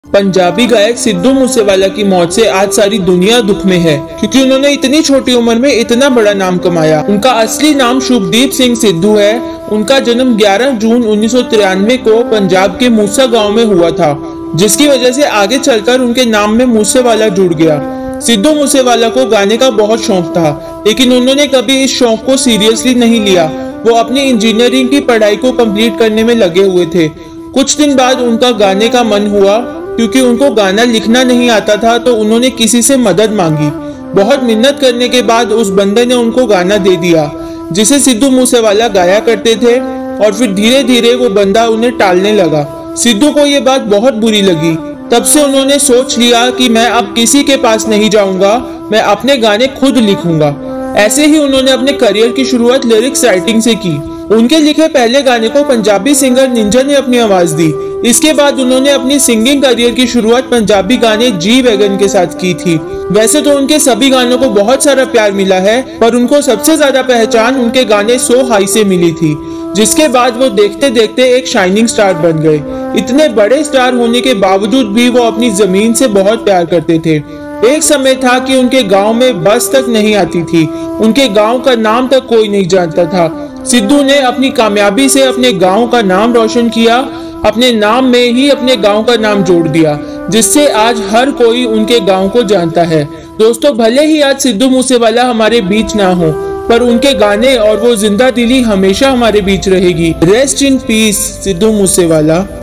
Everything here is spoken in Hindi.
पंजाबी गायक सिद्धू मूसेवाला की मौत से आज सारी दुनिया दुख में है, क्योंकि उन्होंने इतनी छोटी उम्र में इतना बड़ा नाम कमाया। उनका असली नाम शुभदीप सिंह सिद्धू है। उनका जन्म 11 जून 1993 को पंजाब के मूसा गांव में हुआ था, जिसकी वजह से आगे चलकर उनके नाम में मूसेवाला जुड़ गया। सिद्धू मूसेवाला को गाने का बहुत शौक था, लेकिन उन्होंने कभी इस शौक को सीरियसली नहीं लिया। वो अपनी इंजीनियरिंग की पढ़ाई को कंप्लीट करने में लगे हुए थे। कुछ दिन बाद उनका गाने का मन हुआ, क्योंकि उनको गाना लिखना नहीं आता था, तो उन्होंने किसी से मदद मांगी। बहुत मिन्नत करने के बाद उस बंदे ने उनको गाना दे दिया, जिसे सिद्धू मूसेवाला गाया करते थे। और फिर धीरे धीरे वो बंदा उन्हें टालने लगा। सिद्धू को ये बात बहुत बुरी लगी। तब से उन्होंने सोच लिया कि मैं अब किसी के पास नहीं जाऊंगा, मैं अपने गाने खुद लिखूंगा। ऐसे ही उन्होंने अपने करियर की शुरुआत लिरिक्स राइटिंग से की। उनके लिखे पहले गाने को पंजाबी सिंगर निंजा ने अपनी आवाज दी। इसके बाद उन्होंने अपनी सिंगिंग करियर की शुरुआत पंजाबी गाने जी वैगन के साथ की थी। वैसे तो उनके सभी गानों को बहुत सारा प्यार मिला है, पर उनको सबसे ज्यादा पहचान उनके गाने सो हाई से मिली थी, जिसके बाद वो देखते देखते एक शाइनिंग स्टार बन गए। इतने बड़े स्टार होने के बावजूद भी वो अपनी जमीन से बहुत प्यार करते थे। एक समय था कि उनके गांव में बस तक नहीं आती थी, उनके गांव का नाम तक कोई नहीं जानता था। सिद्धू ने अपनी कामयाबी से अपने गांव का नाम रोशन किया, अपने नाम में ही अपने गांव का नाम जोड़ दिया, जिससे आज हर कोई उनके गांव को जानता है। दोस्तों, भले ही आज सिद्धू मूसेवाला हमारे बीच ना हो, पर उनके गाने और वो जिंदा दिली हमेशा हमारे बीच रहेगी। Rest in peace Sidhu Moosewala.